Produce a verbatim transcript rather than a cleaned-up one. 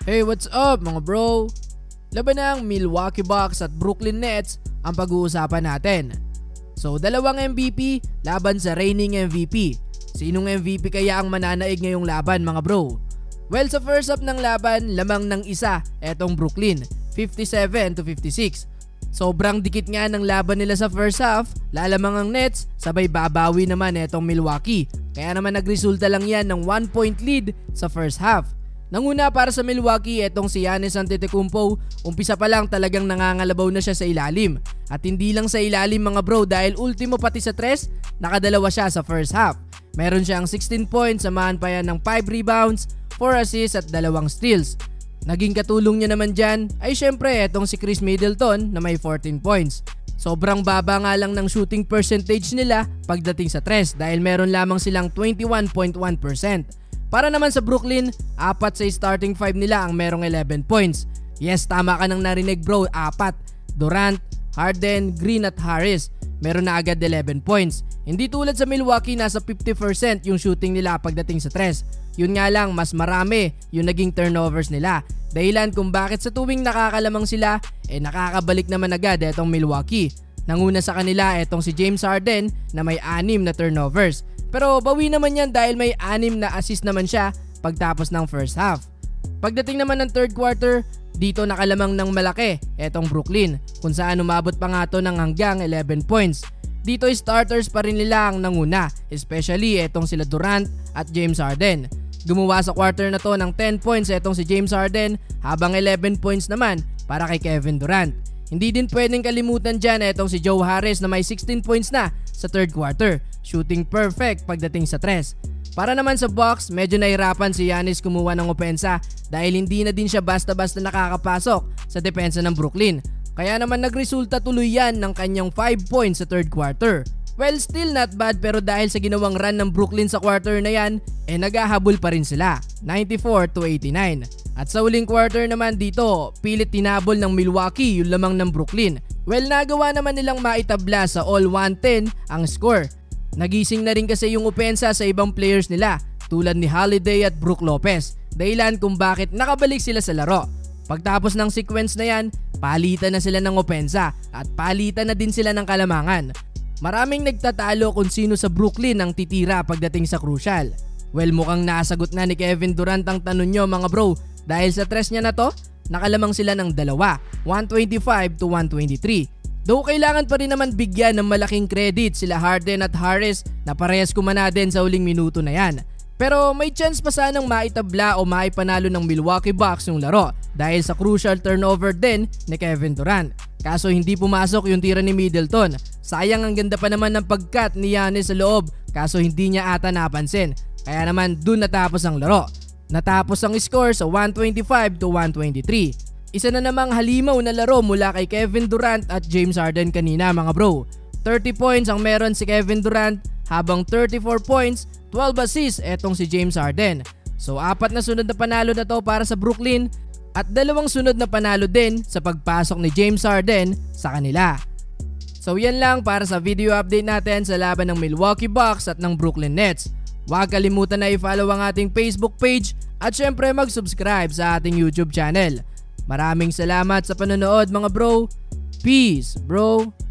Hey, what's up mga bro? Laban ng Milwaukee Bucks at Brooklyn Nets ang pag-uusapan natin. So dalawang M V P laban sa reigning M V P. Sinong M V P kaya ang mananaig ngayong laban mga bro? Well, sa first half ng laban, lamang ng isa etong Brooklyn, fifty-seven to fifty-six. Sobrang dikit nga ng laban nila sa first half, lalamang ang Nets, sabay babawi naman etong Milwaukee. Kaya naman nagresulta lang yan ng one point lead sa first half. Nanguna para sa Milwaukee etong si Giannis Antetokounmpo, umpisa pa lang talagang nangangalabaw na siya sa ilalim. At hindi lang sa ilalim mga bro, dahil ultimo pati sa tres, nakadalawa siya sa first half. Meron siyang sixteen points, samahan pa yan ng five rebounds, four assists at dalawang steals. Naging katulong niya naman dyan ay syempre etong si Chris Middleton na may fourteen points. Sobrang baba nga lang ng shooting percentage nila pagdating sa tres dahil meron lamang silang twenty-one point one percent. Para naman sa Brooklyn, apat sa starting five nila ang merong eleven points. Yes, tama ka nang narinig bro, apat. Durant, Harden, Green at Harris. Meron na agad eleven points. Hindi tulad sa Milwaukee, nasa fifty percent yung shooting nila pagdating sa tres. Yun nga lang, mas marami yung naging turnovers nila. Dahilan kung bakit sa tuwing nakakalamang sila, eh nakakabalik naman agad etong Milwaukee. Nanguna sa kanila etong si James Harden na may anim na turnovers. Pero bawi naman yan dahil may anim na assist naman siya pagtapos ng first half. Pagdating naman ng third quarter, dito nakalamang ng malaki etong Brooklyn kung saan umabot pa nga to ng hanggang eleven points. Dito starters pa rin nila ang nanguna, especially etong sila Durant at James Harden. Gumawa sa quarter na to ng ten points etong si James Harden habang eleven points naman para kay Kevin Durant. Hindi din pwedeng kalimutan dyan etong si Joe Harris na may sixteen points na sa third quarter, shooting perfect pagdating sa tres. Para naman sa Bucks, medyo nahirapan si Giannis kumuha ng opensa dahil hindi na din siya basta-basta nakakapasok sa depensa ng Brooklyn. Kaya naman nagresulta tuloy yan ng kanyang five points sa third quarter. Well, still not bad, pero dahil sa ginawang run ng Brooklyn sa quarter na yan, eh naghahabol pa rin sila, ninety-four to eighty-nine. At sa uling quarter naman dito, pilit tinabol ng Milwaukee yung lamang ng Brooklyn. Well, nagawa naman nilang maitabla sa all one ten ang score. Nagising na rin kasi yung opensa sa ibang players nila tulad ni Holiday at Brook Lopez. Dahilan kung bakit nakabalik sila sa laro. Pagtapos ng sequence na yan, palitan na sila ng opensa at palitan na din sila ng kalamangan. Maraming nagtatalo kung sino sa Brooklyn ang titira pagdating sa crucial. Well, mukhang nasagot na ni Kevin Durant ang tanong nyo mga bro, dahil sa tres niya na to, nakalamang sila ng dalawa, one twenty-five to one twenty-three. Though kailangan pa rin naman bigyan ng malaking credit sila Harden at Harris na parehas kumana din sa huling minuto na yan. Pero may chance pa sanang maitabla o maipanalo ng Milwaukee Bucks yung laro dahil sa crucial turnover din ni Kevin Durant. Kaso hindi pumasok yung tira ni Middleton. Sayang, ang ganda pa naman ng pagkat ni Giannis sa loob, kaso hindi niya ata napansin. Kaya naman dun natapos ang laro. Natapos ang score sa one twenty-five to one twenty-three. Isa na namang halimaw na laro mula kay Kevin Durant at James Harden kanina mga bro. thirty points ang meron si Kevin Durant habang thirty-four points, twelve assists etong si James Harden. So apat na sunod na panalo na to para sa Brooklyn at dalawang sunod na panalo din sa pagpasok ni James Harden sa kanila. So yan lang para sa video update natin sa laban ng Milwaukee Bucks at ng Brooklyn Nets. Huwag kalimutan na i-follow ang ating Facebook page at syempre mag-subscribe sa ating YouTube channel. Maraming salamat sa panonood mga bro. Peace bro.